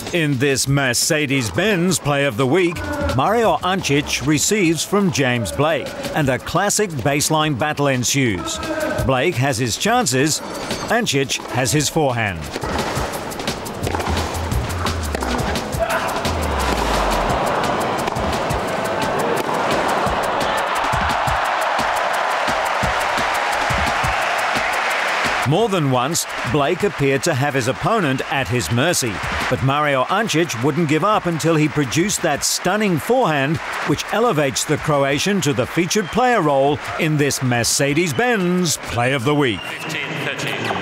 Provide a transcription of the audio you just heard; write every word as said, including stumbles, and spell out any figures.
In this Mercedes-Benz Play of the Week, Mario Ancic receives from James Blake, and a classic baseline battle ensues. Blake has his chances, Ancic has his forehand. More than once, Blake appeared to have his opponent at his mercy, but Mario Ancic wouldn't give up until he produced that stunning forehand, which elevates the Croatian to the featured player role in this Mercedes-Benz Play of the Week. fifteen thirteen.